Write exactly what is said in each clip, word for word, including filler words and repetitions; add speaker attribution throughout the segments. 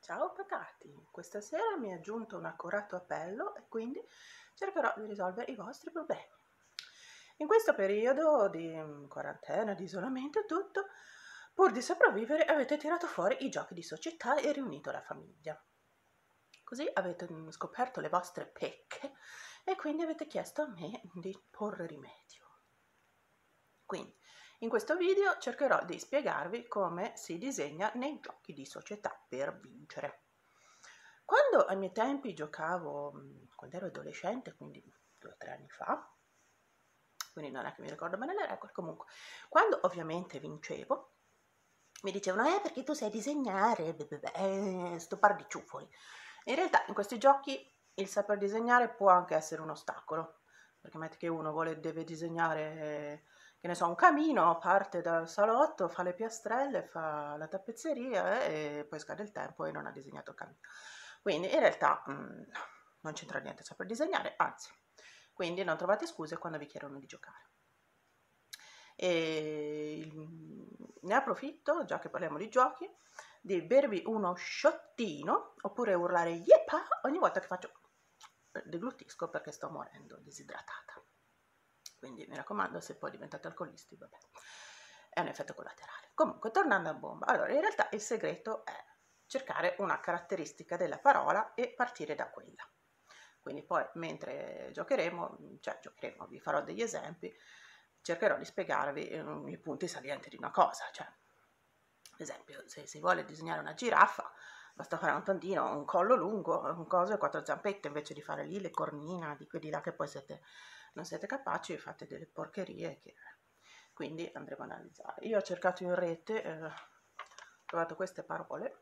Speaker 1: Ciao pacati, questa sera mi è giunto un accorato appello e quindi cercherò di risolvere i vostri problemi. In questo periodo di mm, quarantena, di isolamento e tutto, pur di sopravvivere avete tirato fuori i giochi di società e riunito la famiglia. Così avete mm, scoperto le vostre pecche e quindi avete chiesto a me di porre rimedio. Quindi, in questo video cercherò di spiegarvi come si disegna nei giochi di società per vincere. Quando ai miei tempi giocavo, quando ero adolescente, quindi due o tre anni fa, quindi non è che mi ricordo bene le regole, comunque, quando ovviamente vincevo, mi dicevano, eh, perché tu sai disegnare, beh, beh, beh, eh, sto par di ciuffoli. In realtà in questi giochi il saper disegnare può anche essere un ostacolo, perché metti che uno vuole, deve disegnare, che ne so, un camino, parte dal salotto, fa le piastrelle, fa la tappezzeria eh, e poi scade il tempo e non ha disegnato il camino. Quindi in realtà mh, non c'entra niente saper disegnare, anzi, quindi non trovate scuse quando vi chiedono di giocare. E ne approfitto, già che parliamo di giochi, di bervi uno sciottino oppure urlare yepa ogni volta che faccio degluttisco perché sto morendo disidratata. Quindi mi raccomando, se poi diventate alcolisti, vabbè, è un effetto collaterale. Comunque, tornando a bomba, allora in realtà il segreto è cercare una caratteristica della parola e partire da quella. Quindi poi mentre giocheremo, cioè giocheremo, vi farò degli esempi, cercherò di spiegarvi eh, i punti salienti di una cosa, cioè ad esempio se si vuole disegnare una giraffa basta fare un tondino, un collo lungo, un coso e quattro zampette invece di fare lì le cornina di quelli là che poi siete, non siete capaci e fate delle porcherie che quindi andremo a analizzare. Io ho cercato in rete, eh, ho trovato queste parole,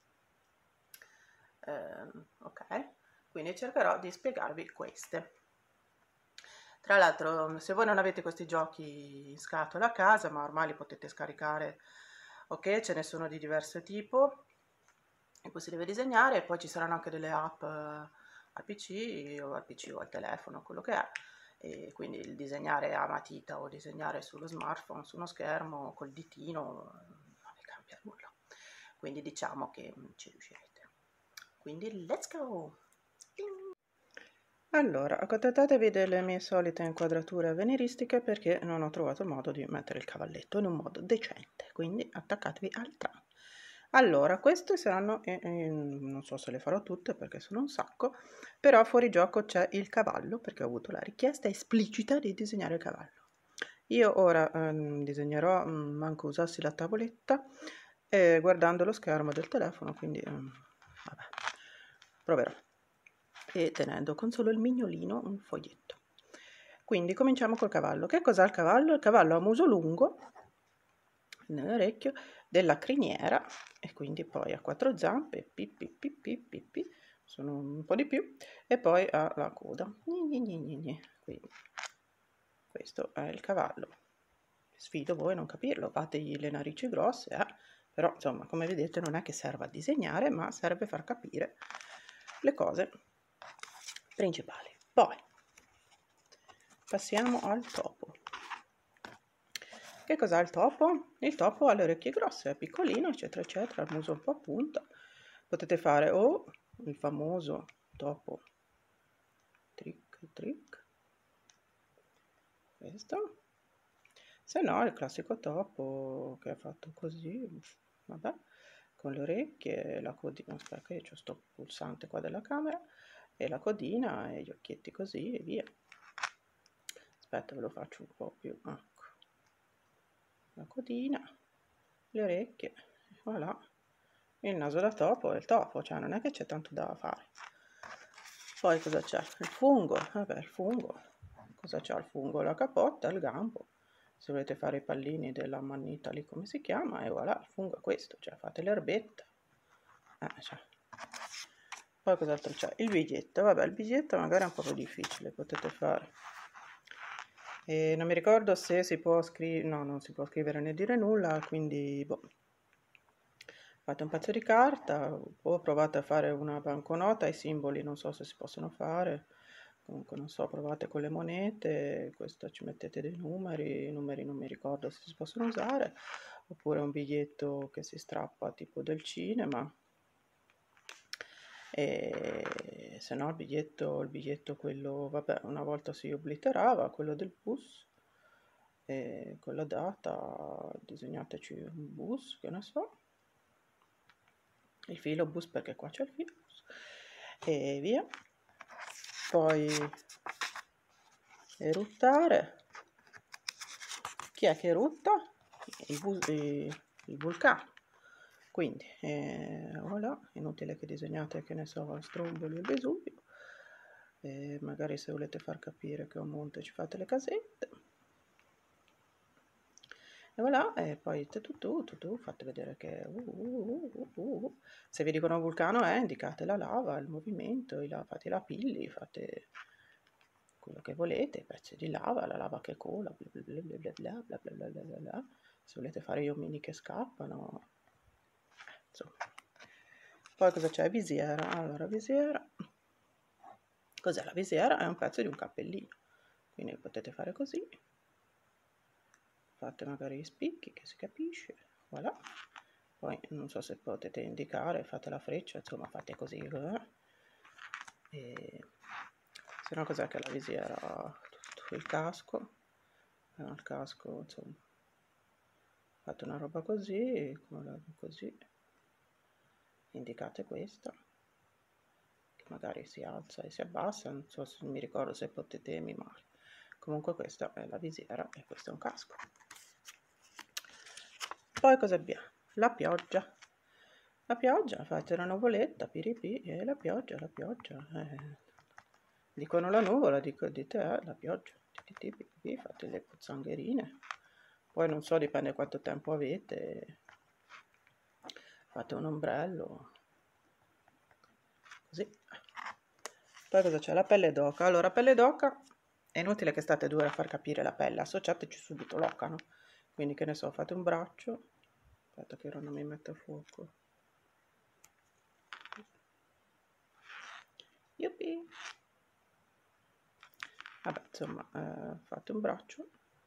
Speaker 1: eh, ok, quindi cercherò di spiegarvi queste. Tra l'altro, se voi non avete questi giochi in scatola a casa, ma ormai li potete scaricare, ok, ce ne sono di diverso tipo, in cui si deve disegnare, e poi ci saranno anche delle app eh, al P C o al P C o al telefono, quello che è, e quindi il disegnare a matita o disegnare sullo smartphone, su uno schermo, col ditino, non vi cambia nulla. Quindi diciamo che mm, ci riuscirete. Quindi let's go! Allora, accontentatevi delle mie solite inquadrature avveniristiche perché non ho trovato il modo di mettere il cavalletto in un modo decente, quindi attaccatevi al tram. Allora, queste saranno, eh, eh, non so se le farò tutte perché sono un sacco, però fuori gioco c'è il cavallo perché ho avuto la richiesta esplicita di disegnare il cavallo. Io ora ehm, disegnerò, mm, manco usassi la tavoletta, eh, guardando lo schermo del telefono, quindi ehm, vabbè, proverò e tenendo con solo il mignolino un foglietto. Quindi cominciamo col cavallo. Che cos'ha il cavallo? Il cavallo ha muso lungo nell'orecchio, della criniera e quindi poi ha quattro zampe, pippi, pippi, pippi, sono un po' di più, e poi ha la coda. Gni, gni, gni, gni. Quindi questo è il cavallo. Sfido voi a non capirlo, fategli le narici grosse, eh? Però insomma, come vedete non è che serva a disegnare, ma serve a far capire le cose principali. Poi passiamo al topo. Che cos'ha il topo? Il topo ha le orecchie grosse, è piccolino, eccetera, eccetera, il muso un po' a punta. Potete fare o il famoso topo trick trick, questo, se no il classico topo che è fatto così, vabbè, con le orecchie, la codina, aspetta che c'ho sto pulsante qua della camera, e la codina e gli occhietti così e via. Aspetta, ve lo faccio un po' più, ecco, la codina, le orecchie, voilà, il naso da topo è il topo, cioè non è che c'è tanto da fare. Poi cosa c'è? Il fungo, vabbè il fungo, cosa c'è il fungo? La capotta, il gambo, se volete fare i pallini della mannita lì come si chiama, e voilà, il fungo è questo, cioè fate l'erbetta. Eh, cioè. Poi cos'altro c'è? Il biglietto, vabbè il biglietto magari è un po' più difficile, potete fare. E non mi ricordo se si può scrivere, no, non si può scrivere né dire nulla, quindi boh. Fate un pezzo di carta o provate a fare una banconota, i simboli non so se si possono fare, comunque non so, provate con le monete, questo ci mettete dei numeri, i numeri non mi ricordo se si possono usare, oppure un biglietto che si strappa tipo del cinema, e se no il biglietto, il biglietto quello, vabbè, una volta si obliterava, quello del bus, e con la data disegnateci un bus, che ne so, il filo bus perché qua c'è il filo bus, e via. Poi eruttare, chi è che erutta? Il, bus, il, il vulcano. Quindi eh, voilà, inutile che disegnate, che ne so, Stromboli e il Vesuvio, eh, magari se volete far capire che è un monte ci fate le casette, e voilà, e poi tu, tu, tu, tu, fate vedere che uh, uh, uh, uh, uh. Se vi dicono vulcano eh, indicate la lava, il movimento, i la, fate i lapilli, fate quello che volete, pezzi di lava, la lava che cola, bla bla bla bla bla bla bla bla bla bla bla. Se volete fare gli omini che scappano, insomma. Poi cosa c'è? Visiera. Allora, visiera. Cos'è la visiera? È un pezzo di un cappellino. Quindi potete fare così. Fate magari gli spicchi, che si capisce. Voilà. Poi non so se potete indicare, fate la freccia, insomma fate così. Eh? E... se no cos'è che la visiera? Tutto il casco. Eh, il casco, insomma. Fate una roba così, così. Indicate questa. Magari si alza e si abbassa, non so se mi ricordo se potete mimare. Comunque questa è la visiera e questo è un casco. Poi cosa abbiamo? La pioggia. La pioggia, fate una nuvoletta, piripì, e la pioggia, la pioggia. Eh. Dicono la nuvola, dico, dite eh, la pioggia. Piripì, fate le pozzangherine. Poi non so, dipende quanto tempo avete. Fate un ombrello. Così. Poi cosa c'è? La pelle d'oca. Allora, pelle d'oca, è inutile che state due a far capire la pelle, associateci subito l'oca, no? Quindi che ne so, fate un braccio. Aspetta che ora non mi mette a fuoco. Yuppie! Vabbè, insomma, eh, fate un braccio.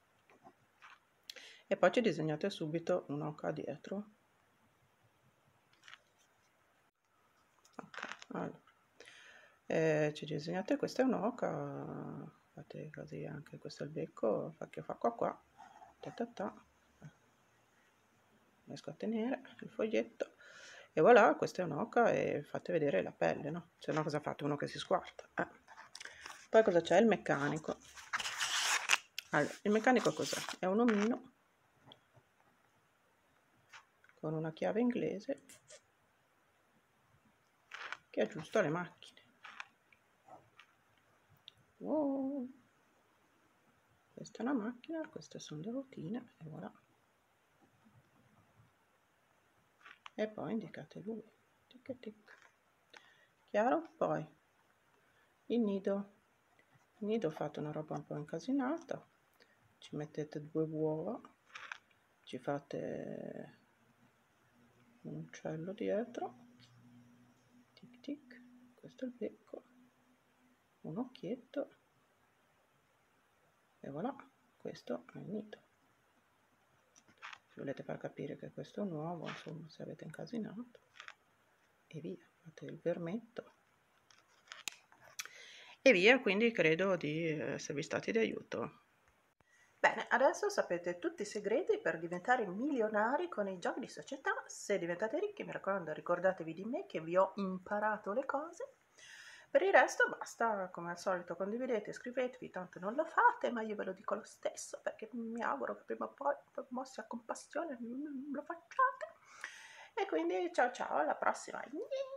Speaker 1: E poi ci disegnate subito un'oca dietro. Ok, allora. Eh, ci disegnate, questa è un'oca. Fate così anche, questo è il becco, fa che fa qua qua. Ta ta ta. Riesco a tenere il foglietto e voilà, questa è un'oca e fate vedere la pelle, no? Se no cosa fate? Uno che si squarta. Eh. Poi cosa c'è? Il meccanico. Allora, il meccanico cos'è? È un omino con una chiave inglese che aggiusta le macchine. Wow. Questa è una macchina, queste sono le rotine e voilà. E poi indicate lui. Tic tic. Chiaro? Poi il nido. Il nido fate una roba un po' incasinata. Ci mettete due uova, ci fate un uccello dietro, tic tic, questo è il becco, un occhietto e voilà, questo è il nido. Se volete far capire che questo è un uovo, insomma, se avete incasinato, e via, fate il vermetto e via. Quindi credo di esservi stati di aiuto. Bene, adesso sapete tutti i segreti per diventare milionari con i giochi di società. Se diventate ricchi, mi raccomando, ricordatevi di me che vi ho imparato le cose. Per il resto basta, come al solito, condividete, iscrivetevi, tanto non lo fate, ma io ve lo dico lo stesso, perché mi auguro che prima o poi, mossi a compassione, lo facciate. E quindi ciao ciao, alla prossima!